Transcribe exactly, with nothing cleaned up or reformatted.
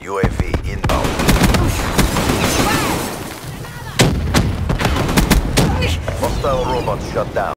U A V inbound. Hostile robots shut down.